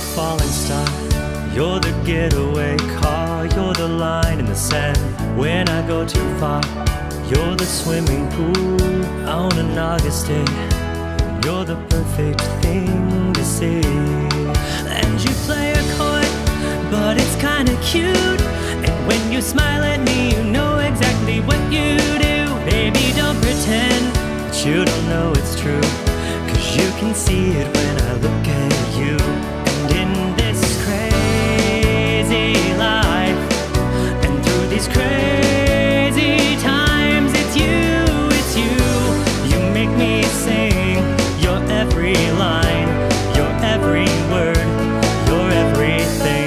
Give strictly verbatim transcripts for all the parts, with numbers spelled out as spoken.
falling star. You're the getaway car. You're the line in the sand when I go too far. You're the swimming pool on an August day. You're the perfect thing to see. And you play a chord, but it's kinda cute. And when you smile at me, you know exactly what you do. Baby, don't pretend that you don't know it's true, 'cause you can see it when I look at you. And in this crazy life, and through these crazy times, it's you, it's you. You make me sing your every line, your every word, your everything.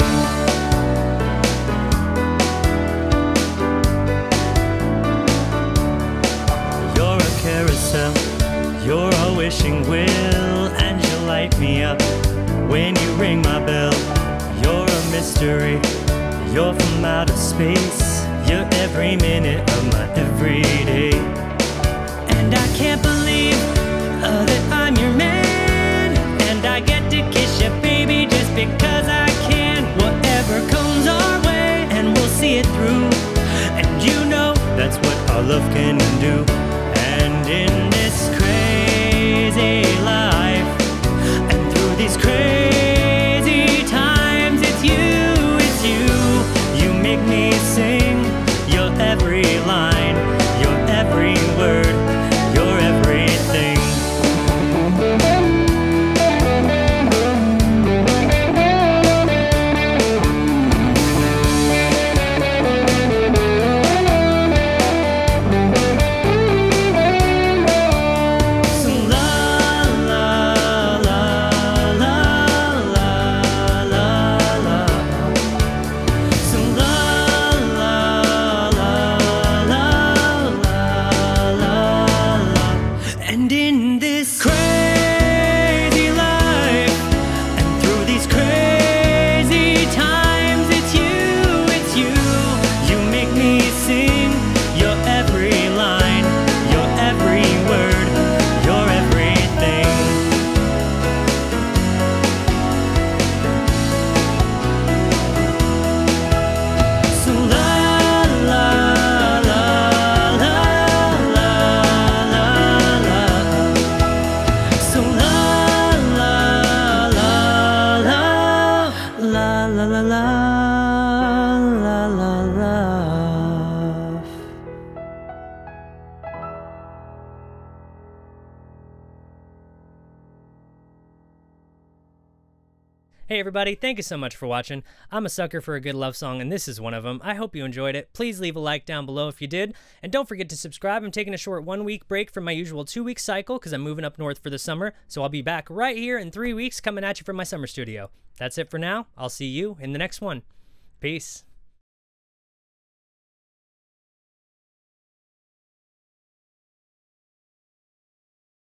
You're a carousel, you're a wishing will, and you light me up when you ring my bell. You're a mystery, you're from outer space. You're every minute of my everyday. And I can't believe uh, that I'm your man, and I get to kiss you, baby, just because I can. Whatever comes our way, and we'll see it through. And you know that's what our love can do. And in this crazy life, and through these crazy times, it's you, it's you. You make me sing your every line, your every word, your everything. And in this crazy life, and through these crazy times, it's you, it's you. You make me sing your every line, your every word, your everything. So la la la la la la la. So la la la la la la la la la la la. Hey everybody, thank you so much for watching. I'm a sucker for a good love song, and this is one of them. I hope you enjoyed it. Please leave a like down below if you did, and don't forget to subscribe. I'm taking a short one-week break from my usual two-week cycle because I'm moving up north for the summer, so I'll be back right here in three weeks coming at you from my summer studio. That's it for now. I'll see you in the next one. Peace.